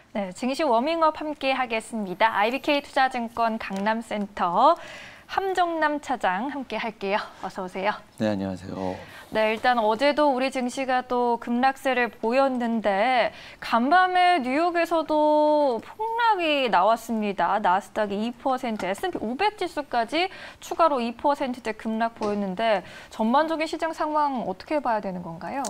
네, 증시 워밍업 함께 하겠습니다. IBK투자증권 강남센터 함정남 차장 함께 할게요. 어서 오세요. 네, 안녕하세요. 네, 일단 어제도 우리 증시가 또 급락세를 보였는데 간밤에 뉴욕에서도 폭락이 나왔습니다. 나스닥이 2%, S&P 500 지수까지 추가로 2%대 급락 보였는데 전반적인 시장 상황 어떻게 봐야 되는 건가요?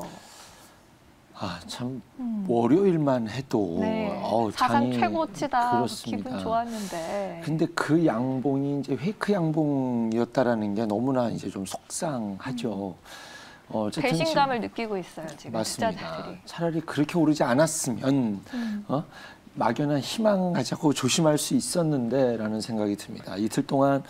참 월요일만 해도 네, 장이 사상 최고치다. 그렇습니다. 기분 좋았는데. 근데 그 양봉이 이제 페이크 양봉이었다라는 게 너무나 이제 좀 속상하죠. 어쨌든 배신감을 느끼고 있어요, 지금 맞습니다. 투자자들이. 차라리 그렇게 오르지 않았으면 막연한 희망 가지고 조심할 수 있었는데라는 생각이 듭니다. 이틀 동안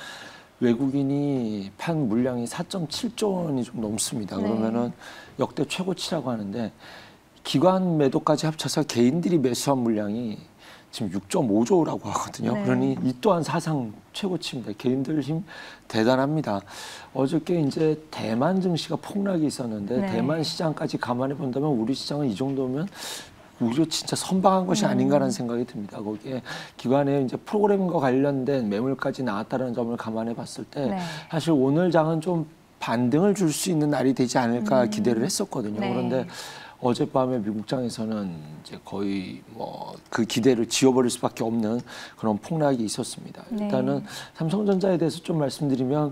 외국인이 판 물량이 4.7조 원이 좀 넘습니다. 네. 그러면은 역대 최고치라고 하는데 기관 매도까지 합쳐서 개인들이 매수한 물량이 지금 6.5조라고 하거든요. 네. 그러니 이 또한 사상 최고치입니다. 개인들 힘 대단합니다. 어저께 이제 대만 증시가 폭락이 있었는데 네. 대만 시장까지 감안해 본다면 우리 시장은 이 정도면 오히려 진짜 선방한 것이 아닌가라는 생각이 듭니다. 거기에 기관의 이제 프로그램과 관련된 매물까지 나왔다는 점을 감안해 봤을 때 네. 사실 오늘 장은 좀 반등을 줄 수 있는 날이 되지 않을까 기대를 했었거든요. 네. 그런데 어젯밤에 미국장에서는 이제 거의 뭐 그 기대를 지워버릴 수밖에 없는 그런 폭락이 있었습니다. 네. 일단은 삼성전자에 대해서 좀 말씀드리면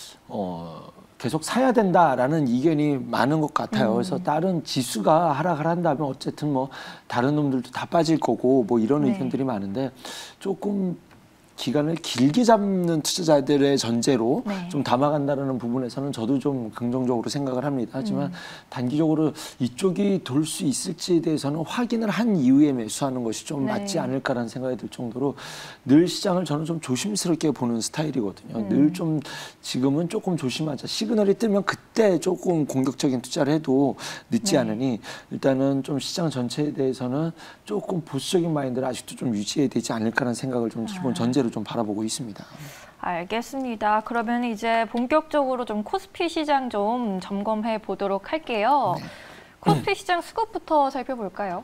계속 사야 된다라는 의견이 많은 것 같아요. 그래서 다른 지수가 하락을 한다면 어쨌든 뭐 다른 놈들도 다 빠질 거고 뭐 이런 네. 의견들이 많은데 조금 기간을 길게 잡는 투자자들의 전제로 네. 좀 담아간다는 부분에서는 저도 좀 긍정적으로 생각을 합니다. 하지만 단기적으로 이쪽이 돌 수 있을지에 대해서는 확인을 한 이후에 매수하는 것이 좀 네. 맞지 않을까라는 생각이 들 정도로 늘 시장을 저는 좀 조심스럽게 보는 스타일이거든요. 늘 좀 지금은 조금 조심하자. 시그널이 뜨면 그때 조금 공격적인 투자를 해도 늦지 네. 않으니 일단은 좀 시장 전체에 대해서는 조금 보수적인 마인드를 아직도 좀 유지해야 되지 않을까라는 생각을 좀 기본 전제로 좀 바라보고 있습니다. 알겠습니다. 그러면 이제 본격적으로 좀 코스피 시장 좀 점검해 보도록 할게요. 네. 코스피 시장 수급부터 살펴볼까요?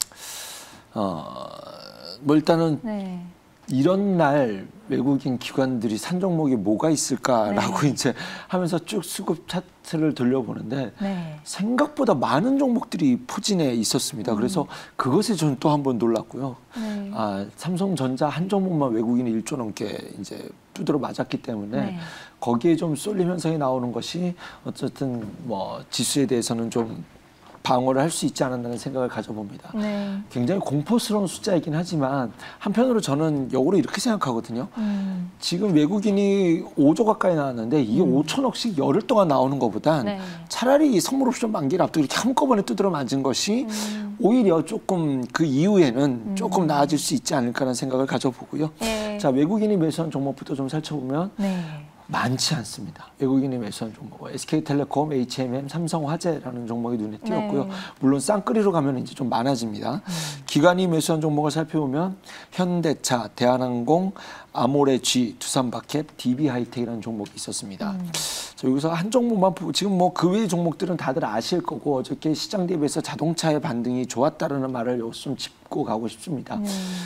뭐 일단은 네. 이런 날 외국인 기관들이 산 종목이 뭐가 있을까라고 네. 이제 하면서 쭉 수급 차트를 돌려보는데 네. 생각보다 많은 종목들이 포진해 있었습니다. 그래서 그것에 저는 또 한 번 놀랐고요. 네. 삼성전자 한 종목만 외국인이 1조 넘게 이제 두드러 맞았기 때문에 네. 거기에 좀 쏠림 현상이 나오는 것이 어쨌든 뭐 지수에 대해서는 좀 방어를 할 수 있지 않았다는 생각을 가져봅니다. 네. 굉장히 공포스러운 숫자이긴 하지만 한편으로 저는 역으로 이렇게 생각하거든요. 지금 외국인이 5조 가까이 나왔는데 이게 5천억씩 열흘 동안 나오는 것보단 네. 차라리 선물 옵션 만기를 앞두고 이렇게 한꺼번에 두드려 맞은 것이 오히려 조금 그 이후에는 조금 나아질 수 있지 않을까라는 생각을 가져보고요. 네. 자, 외국인이 매수한 종목부터 좀 살펴보면 네. 많지 않습니다. 외국인이 매수한 종목, SK텔레콤, HMM, 삼성화재라는 종목이 눈에 띄었고요. 네. 물론 쌍끌이로 가면 이제 좀 많아집니다. 기관이 매수한 종목을 살펴보면 현대차, 대한항공, 아모레G, 두산바켓, DB하이텍이라는 종목이 있었습니다. 자, 여기서 한 종목만 보고 지금 뭐 그 외의 종목들은 다들 아실 거고 어저께 시장 대비해서 자동차의 반등이 좋았다라는 말을 여기서 좀 짚고 가고 싶습니다.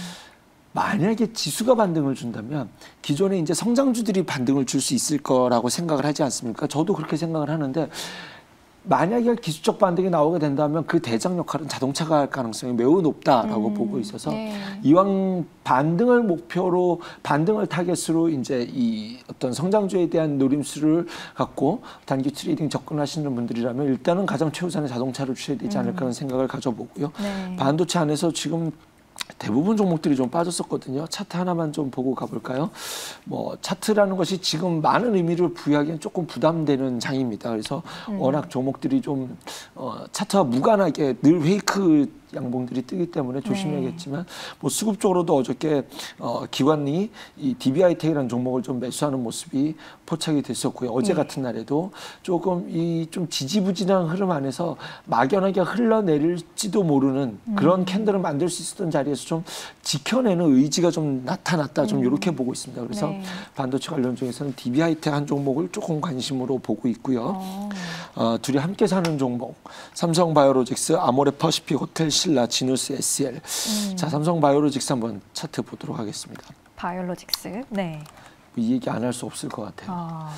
만약에 지수가 반등을 준다면 기존에 이제 성장주들이 반등을 줄 수 있을 거라고 생각을 하지 않습니까? 저도 그렇게 생각을 하는데 만약에 기술적 반등이 나오게 된다면 그 대장 역할은 자동차가 할 가능성이 매우 높다라고 보고 있어서 네. 이왕 반등을 목표로 반등을 타겟으로 이제 이 어떤 성장주에 대한 노림수를 갖고 단기 트레이딩 접근하시는 분들이라면 일단은 가장 최우선의 자동차를 주셔야 되지 않을까 하는 생각을 가져보고요. 네. 반도체 안에서 지금 대부분 종목들이 좀 빠졌었거든요. 차트 하나만 좀 보고 가볼까요? 뭐 차트라는 것이 지금 많은 의미를 부여하기엔 조금 부담되는 장입니다. 그래서 워낙 종목들이 좀 차트와 무관하게 늘 페이크 양봉들이 뜨기 때문에 조심해야겠지만 뭐 수급적으로도 어저께 기관이 이 DB하이텍이라는 종목을 좀 매수하는 모습이 포착이 됐었고요. 어제 같은 날에도 조금 이 좀 지지부진한 흐름 안에서 막연하게 흘러내릴지도 모르는 그런 캔들을 만들 수 있었던 자리에서 좀 지켜내는 의지가 좀 나타났다. 좀 이렇게 보고 있습니다. 그래서 네. 반도체 관련 중에서는 DB하이텍 한 종목을 조금 관심으로 보고 있고요. 둘이 함께 사는 종목 삼성바이오로직스, 아모레퍼시픽 보시다시피 호텔 신라, 지누스, SL. 자, 삼성 바이오로직스 한번 차트 보도록 하겠습니다. 바이오로직스. 네. 이 얘기 안 할 수 없을 것 같아요. 아.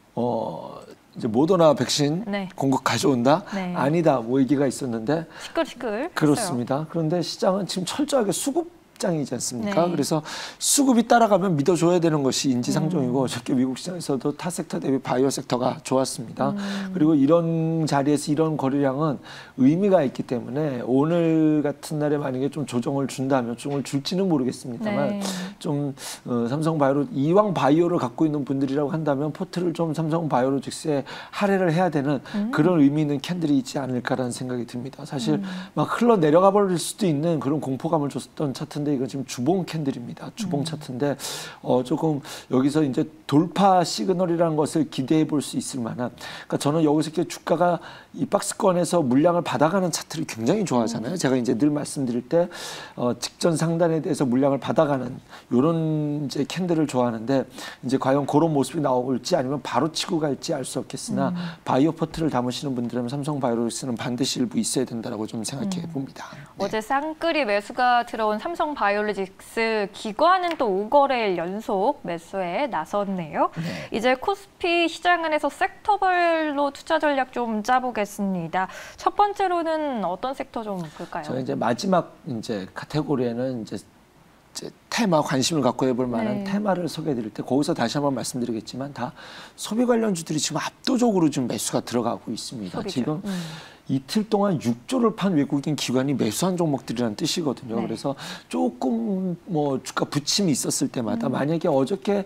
이제 모더나 백신 네. 공급 가져온다? 네. 아니다. 뭐 얘기가 있었는데 시끌시끌. 그렇습니다. 했어요. 그런데 시장은 지금 철저하게 수급장이지 않습니까? 네. 그래서 수급이 따라가면 믿어줘야 되는 것이 인지상정이고 어저께 미국 시장에서도 타 섹터 대비 바이오 섹터가 좋았습니다. 그리고 이런 자리에서 이런 거래량은 의미가 있기 때문에 오늘 같은 날에 만약에 좀 조정을 준다면 조정을 줄지는 모르겠습니다만 네. 좀 삼성 바이오 이왕 바이오를 갖고 있는 분들이라고 한다면 포트를 좀 삼성 바이오로직스에 할애를 해야 되는 그런 의미 있는 캔들이 있지 않을까라는 생각이 듭니다. 사실 막 흘러 내려가 버릴 수도 있는 그런 공포감을 줬던 차트인데 이거 지금 주봉 캔들입니다. 주봉 차트인데 조금 여기서 이제 돌파 시그널이라는 것을 기대해 볼 수 있을 만한. 그러니까 저는 여기서 이렇게 주가가 이 박스권에서 물량을 받아가는 차트를 굉장히 좋아하잖아요. 제가 이제 늘 말씀드릴 때 직전 상단에 대해서 물량을 받아가는 이런 이제 캔들을 좋아하는데 이제 과연 그런 모습이 나올지 아니면 바로 치고 갈지 알 수 없겠으나 바이오 포트를 담으시는 분들은 삼성 바이오로직스는 반드시 일부 있어야 된다라고 좀 생각해 봅니다. 네. 어제 쌍끌이 매수가 들어온 삼성 바이오로직스 기관은 또 5거래일 연속 매수에 나섰네요. 네. 이제 코스피 시장 안에서 섹터별로 투자 전략 좀 짜보겠습니다. 첫 번째로는 어떤 섹터 좀 볼까요? 저 이제 마지막 이제 카테고리에는 이제 테마 관심을 갖고 해볼 만한 네. 테마를 소개해드릴 때 거기서 다시 한번 말씀드리겠지만 다 소비 관련주들이 지금 압도적으로 지금 매수가 들어가고 있습니다. 소비주. 지금 이틀 동안 6조를 pan 외국인 기관이 매수한 종목들이라는 뜻이거든요. 네. 그래서 조금 뭐 주가 부침이 있었을 때마다 만약에 어저께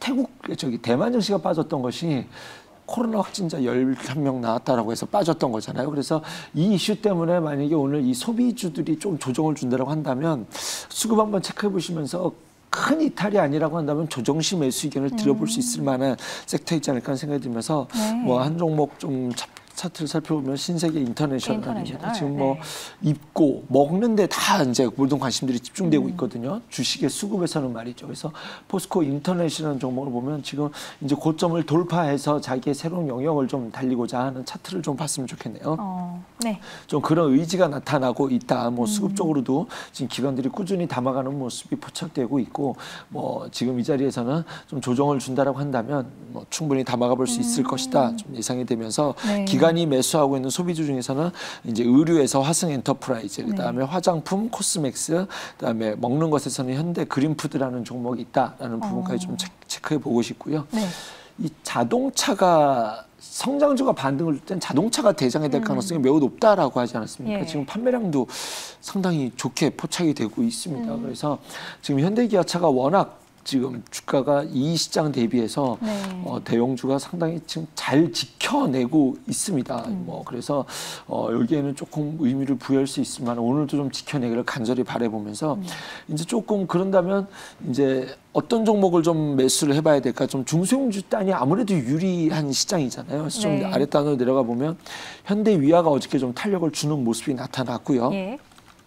대만 증시가 빠졌던 것이 코로나 확진자 11명 나왔다라고 해서 빠졌던 거잖아요. 그래서 이 이슈 때문에 만약에 오늘 이 소비주들이 좀 조정을 준다라고 한다면 수급 한번 체크해 보시면서 큰 이탈이 아니라고 한다면 조정시 매수 의견을 들어볼 수 있을 만한 섹터이지 않을까 하는 생각이 들면서 네. 뭐 한 종목 좀 차트를 살펴보면 신세계 인터내셔널입니다. 지금 네. 뭐 입고 먹는데 다 이제 모든 관심들이 집중되고 있거든요. 주식의 수급에서는 말이죠. 그래서 포스코 인터내셔널 종목을 보면 지금 이제 고점을 돌파해서 자기의 새로운 영역을 좀 달리고자 하는 차트를 좀 봤으면 좋겠네요. 네. 좀 그런 의지가 나타나고 있다. 뭐 수급적으로도 지금 기관들이 꾸준히 담아가는 모습이 포착되고 있고 뭐 지금 이 자리에서는 좀 조정을 준다라고 한다면 뭐 충분히 담아가 볼 수 있을 것이다. 좀 예상이 되면서 네. 기관이 매수하고 있는 소비주 중에서는 이제 의류에서 화승 엔터프라이즈, 그다음에 화장품 코스맥스, 그다음에 먹는 것에서는 현대 그린푸드라는 종목이 있다라는 부분까지 좀 체크해 보고 싶고요. 네. 이 자동차가 성장주가 반등을 줄 땐 자동차가 대장이 될 가능성이 매우 높다라고 하지 않았습니까? 예. 지금 판매량도 상당히 좋게 포착이 되고 있습니다. 그래서 지금 현대기아차가 워낙 지금 주가가 이 시장 대비해서 네. 대형주가 상당히 지금 잘 지켜내고 있습니다. 뭐 그래서 여기에는 조금 의미를 부여할 수 있을 만한 오늘도 좀 지켜내기를 간절히 바라보면서 이제 조금 그런다면 이제 어떤 종목을 좀 매수를 해봐야 될까? 좀 중소형주 단이 아무래도 유리한 시장이잖아요. 그래서 좀 네. 아랫단으로 내려가 보면 현대위아가 어저께 좀 탄력을 주는 모습이 나타났고요. 예.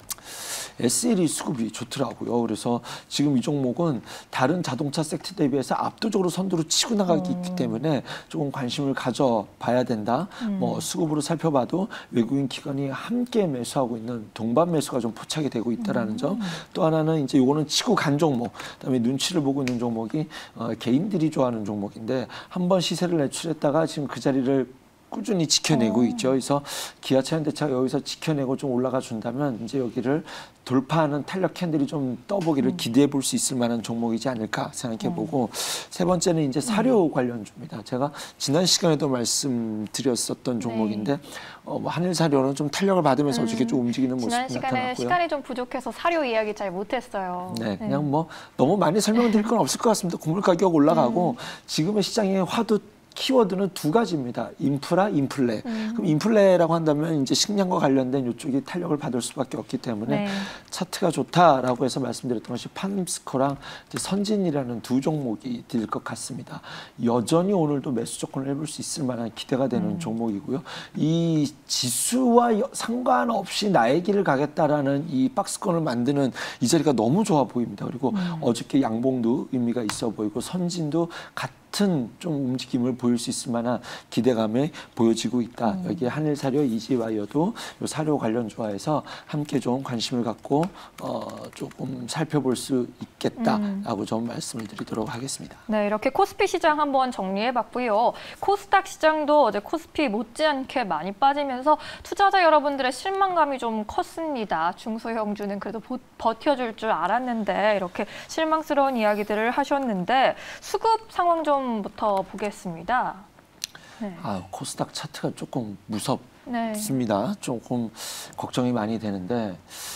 SLE 수급이 좋더라고요. 그래서 지금 이 종목은 다른 자동차 섹터 대비해서 압도적으로 선두로 치고 나가기 있기 때문에 조금 관심을 가져봐야 된다. 뭐 수급으로 살펴봐도 외국인 기관이 함께 매수하고 있는 동반 매수가 좀 포착이 되고 있다라는 점. 또 하나는 이제 요거는 치고 간 종목, 그다음에 눈치를 보고 있는 종목이 개인들이 좋아하는 종목인데 한번 시세를 내출했다가 지금 그 자리를 꾸준히 지켜내고 있죠. 그래서 기아차, 현대차가 여기서 지켜내고 좀 올라가 준다면 이제 여기를 돌파하는 탄력 캔들이 좀 떠보기를 기대해 볼 수 있을 만한 종목이지 않을까 생각해 보고 세 번째는 이제 사료 관련주입니다. 제가 지난 시간에도 말씀드렸었던 종목인데 한일 사료는 좀 탄력을 받으면서 어저께 좀 움직이는 모습이 지난 시간에 나타났고요. 시간이 좀 부족해서 사료 이야기 잘 못했어요. 네, 그냥 뭐 너무 많이 설명드릴 건 없을 것 같습니다. 곡물 가격 올라가고 지금의 시장의 화두 키워드는 두 가지입니다. 인프라, 인플레. 그럼 인플레라고 한다면 이제 식량과 관련된 이쪽이 탄력을 받을 수밖에 없기 때문에 네. 차트가 좋다라고 해서 말씀드렸던 것이 판스코랑 선진이라는 두 종목이 될 것 같습니다. 여전히 오늘도 매수 조건을 해볼 수 있을 만한 기대가 되는 종목이고요. 이 지수와 상관없이 나의 길을 가겠다라는 이 박스권을 만드는 이 자리가 너무 좋아 보입니다. 그리고 어저께 양봉도 의미가 있어 보이고 선진도 같은 같은 좀 움직임을 보일 수 있을 만한 기대감에 보여지고 있다. 여기에 한일사료, 이지와이어도 요 사료 관련 조화에서 함께 좀 관심을 갖고 조금 살펴볼 수 있겠다라고 좀 말씀을 드리도록 하겠습니다. 네, 이렇게 코스피 시장 한번 정리해봤고요. 코스닥 시장도 어제 코스피 못지않게 많이 빠지면서 투자자 여러분들의 실망감이 좀 컸습니다. 중소형주는 그래도 버텨줄 줄 알았는데 이렇게 실망스러운 이야기들을 하셨는데 수급 상황 좀부터 보겠습니다. 네. 코스닥 차트가 조금 네. 무섭습니다. 조금 걱정이 많이 되는데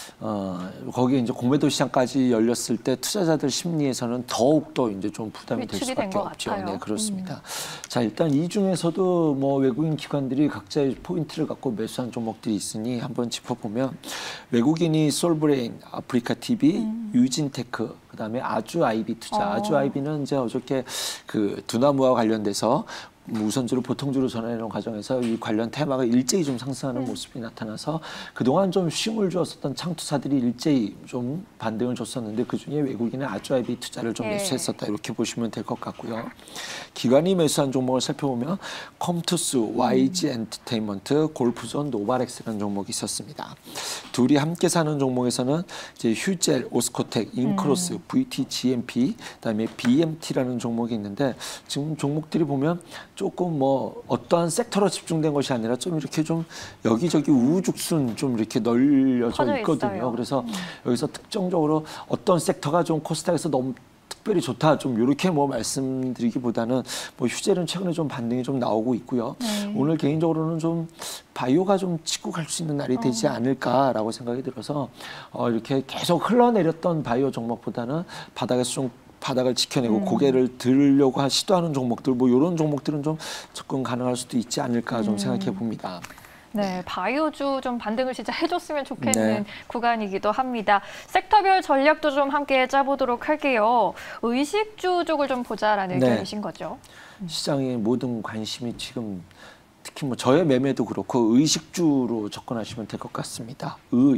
거기에 이제 공매도 시장까지 열렸을 때 투자자들 심리에서는 더욱더 이제 좀 부담이 될 수밖에 없죠. 같아요. 네, 그렇습니다. 자, 일단 이 중에서도 뭐 외국인 기관들이 각자의 포인트를 갖고 매수한 종목들이 있으니 한번 짚어보면 외국인이 솔브레인, 아프리카 TV, 유진테크, 그다음에 아주 아이비 투자. 아주 아이비는 이제 어저께 그 두나무와 관련돼서 우선주로 보통주로 전환하는 과정에서 이 관련 테마가 일제히 좀 상승하는 모습이 나타나서 그동안 좀 쉼을 주었었던 창투사들이 일제히 좀 반등을 줬었는데 그중에 외국인의 아주아이비 투자를 좀 매수했었다 이렇게 보시면 될 것 같고요. 기관이 매수한 종목을 살펴보면 컴투스, YG 엔터테인먼트, 골프존, 노바렉스라는 종목이 있었습니다. 둘이 함께 사는 종목에서는 이제 휴젤, 오스코텍, 인크로스, VT, GMP, 그다음에 BMT라는 종목이 있는데 지금 종목들이 보면 조금 뭐 어떠한 섹터로 집중된 것이 아니라 좀 이렇게 좀 여기저기 우후죽순 좀 이렇게 널려져 있거든요. 그래서 여기서 특정적으로 어떤 섹터가 좀 코스닥에서 너무 특별히 좋다 좀 이렇게 뭐 말씀드리기보다는 뭐 휴젤은 최근에 좀 반등이 좀 나오고 있고요. 오늘 개인적으로는 좀 바이오가 좀 치고 갈 수 있는 날이 되지 않을까라고 생각이 들어서 이렇게 계속 흘러내렸던 바이오 종목보다는 바닥에서 좀 바닥을 지켜내고 고개를 들려고 시도하는 종목들 뭐 이런 종목들은 좀 접근 가능할 수도 있지 않을까 좀 생각해 봅니다. 네, 바이오주 좀 반등을 진짜 해줬으면 좋겠는 구간이기도 합니다. 섹터별 전략도 좀 함께 짜보도록 할게요. 의식주 쪽을 좀 보자라는 의견이신 거죠? 시장의 모든 관심이 지금 특히 뭐 저의 매매도 그렇고 의식주로 접근하시면 될 것 같습니다.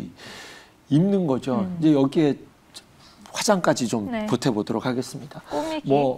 입는 거죠. 이제 여기에 화장까지 좀 보태보도록 하겠습니다. 꾸미기. 뭐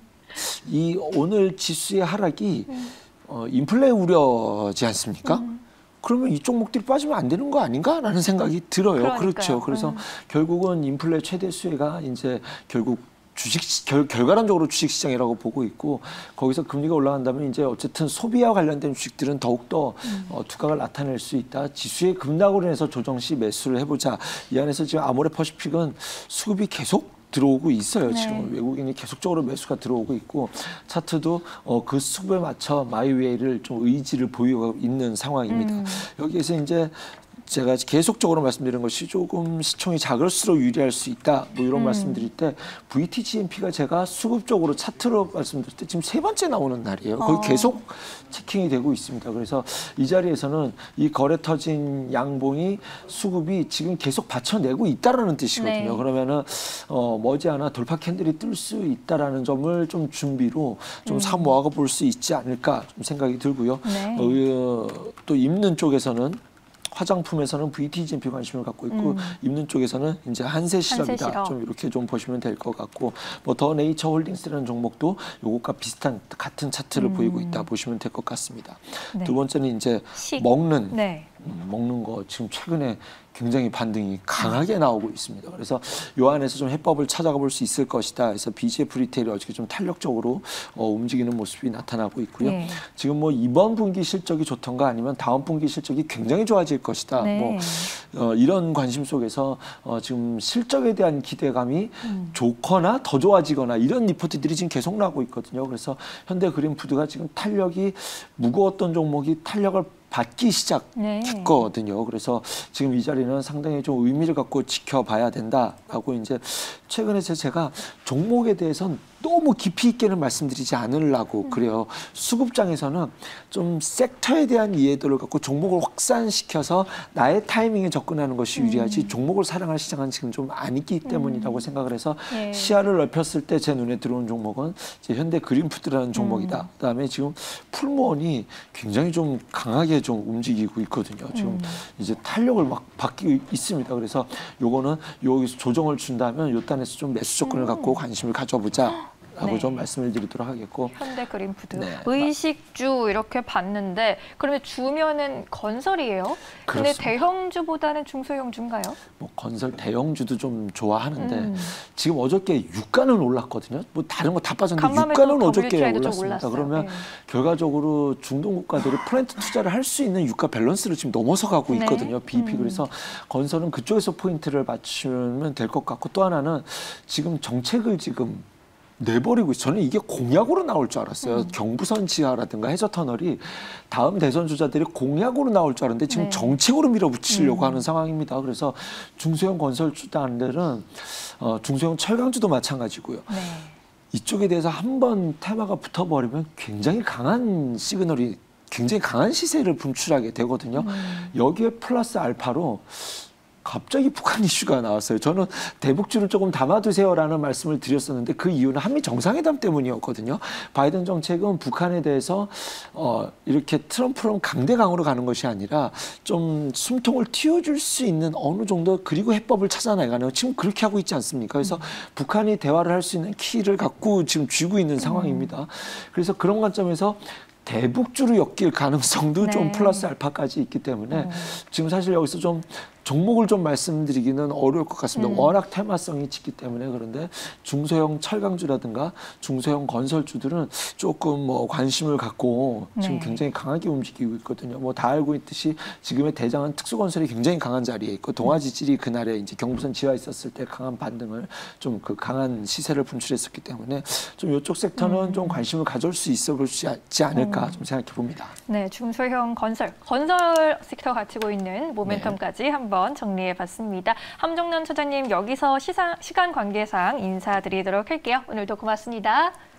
이 오늘 지수의 하락이 인플레 우려지 않습니까? 그러면 이 종목들이 빠지면 안 되는 거 아닌가라는 생각이 들어요. 그러니까요. 그렇죠. 그래서 결국은 인플레 최대 수혜가 이제 결국 결과론적으로 주식시장이라고 보고 있고 거기서 금리가 올라간다면 이제 어쨌든 소비와 관련된 주식들은 더욱더 두각을 나타낼 수 있다. 지수의 급락으로 인해서 조정 시 매수를 해보자. 이 안에서 지금 아모레퍼시픽은 수급이 계속 들어오고 있어요. 지금 외국인이 계속적으로 매수가 들어오고 있고 차트도 그 수급에 맞춰 마이웨이를 좀 의지를 보이고 있는 상황입니다. 여기에서 이제 제가 계속적으로 말씀드리는 것이 조금 시총이 작을수록 유리할 수 있다. 뭐 이런 말씀드릴 때 VT, GMP가 제가 수급적으로 차트로 말씀드릴 때 지금 3번째 나오는 날이에요. 거의 계속 체킹이 되고 있습니다. 그래서 이 자리에서는 이 거래 터진 양봉이 수급이 지금 계속 받쳐내고 있다라는 뜻이거든요. 그러면은 머지않아 돌파 캔들이 뜰 수 있다라는 점을 좀 준비로 좀 사모아가 볼 수 있지 않을까 좀 생각이 들고요. 또 입는 쪽에서는 화장품에서는 VT, GMP 관심을 갖고 있고 입는 쪽에서는 이제 한세실업이다. 좀 이렇게 좀 보시면 될 것 같고 뭐 더 네이처 홀딩스라는 종목도 요것과 비슷한 같은 차트를 보이고 있다 보시면 될 것 같습니다. 두 번째는 이제 먹는 거 지금 최근에 굉장히 반등이 강하게 나오고 있습니다. 그래서 요 안에서 좀 해법을 찾아가 볼 수 있을 것이다. 그래서 BGF 리테일이 어저께 좀 탄력적으로 움직이는 모습이 나타나고 있고요. 지금 뭐 이번 분기 실적이 좋던가 아니면 다음 분기 실적이 굉장히 좋아질 것이다. 뭐 이런 관심 속에서 지금 실적에 대한 기대감이 좋거나 더 좋아지거나 이런 리포트들이 지금 계속 나오고 있거든요. 그래서 현대그린푸드가 지금 탄력이 무거웠던 종목이 탄력을 받기 시작했거든요. 그래서 지금 이 자리는 상당히 좀 의미를 갖고 지켜봐야 된다라고 이제 최근에 제가 종목에 대해서는 너무 깊이 있게는 말씀드리지 않으려고 그래요. 수급장에서는 좀 섹터에 대한 이해도를 갖고 종목을 확산시켜서 나의 타이밍에 접근하는 것이 유리하지 종목을 사랑할 시장은 지금 좀 아니기 때문이라고 생각을 해서 시야를 넓혔을 때 제 눈에 들어온 종목은 이제 현대그린푸드라는 종목이다. 그다음에 지금 풀무원이 굉장히 좀 강하게 좀 움직이고 있거든요. 지금 이제 탄력을 막 받고 있습니다. 그래서 요거는 여기서 조정을 준다면 요 단에서 좀 매수 조건을 갖고 관심을 가져보자. 라고 좀 말씀을 드리도록 하겠고. 현대그린푸드, 네. 의식주 이렇게 봤는데 그러면 주면은 건설이에요? 근데 그렇습니다. 대형주보다는 중소형주인가요? 뭐 건설 대형주도 좀 좋아하는데 지금 어저께 유가는 올랐거든요. 뭐 다른 거 다 빠졌는데 간밤에 유가는 또 어저께 WTI도 좀 올랐습니다. 올랐어요. 그러면 네. 결과적으로 중동 국가들이 플랜트 투자를 할 수 있는 유가 밸런스를 지금 넘어서 가고 네. 있거든요. BEP. 그래서 건설은 그쪽에서 포인트를 맞추면 될 것 같고, 또 하나는 지금 정책을 지금 내버리고 있어요. 저는 이게 공약으로 나올 줄 알았어요. 경부선 지하라든가 해저터널이 다음 대선 주자들이 공약으로 나올 줄 알았는데 지금 네. 정책으로 밀어붙이려고 하는 상황입니다. 그래서 중소형 건설주단들은 중소형 철강주도 마찬가지고요. 네. 이쪽에 대해서 한번 테마가 붙어버리면 굉장히 강한 시그널이, 굉장히 강한 시세를 분출하게 되거든요. 여기에 플러스 알파로 갑자기 북한 이슈가 나왔어요. 저는 대북주를 조금 담아두세요라는 말씀을 드렸었는데 그 이유는 한미 정상회담 때문이었거든요. 바이든 정책은 북한에 대해서 이렇게 트럼프처럼 강대강으로 가는 것이 아니라 좀 숨통을 틔워줄 수 있는 어느 정도, 그리고 해법을 찾아나가는, 지금 그렇게 하고 있지 않습니까? 그래서 북한이 대화를 할 수 있는 키를 갖고 지금 쥐고 있는 상황입니다. 그래서 그런 관점에서 대북주로 엮일 가능성도 네. 좀 플러스 알파까지 있기 때문에 지금 사실 여기서 좀 종목을 좀 말씀드리기는 어려울 것 같습니다. 워낙 테마성이 짙기 때문에. 그런데 중소형 철강주라든가 중소형 건설주들은 조금 뭐 관심을 갖고 지금 네. 굉장히 강하게 움직이고 있거든요. 뭐 다 알고 있듯이 지금의 대장은 특수건설이 굉장히 강한 자리에 있고, 동아지질이 그날에 이제 경부선 지하에 있었을 때 강한 반등을, 좀 그 강한 시세를 분출했었기 때문에 좀 이쪽 섹터는 좀 관심을 가져올 수 있어 볼 수 있지 않을까 좀 생각해 봅니다. 네, 중소형 건설 섹터 갖추고 있는 모멘텀까지 한번 정리해봤습니다. 함정남 소장님, 여기서 시간 관계상 인사드리도록 할게요. 오늘도 고맙습니다.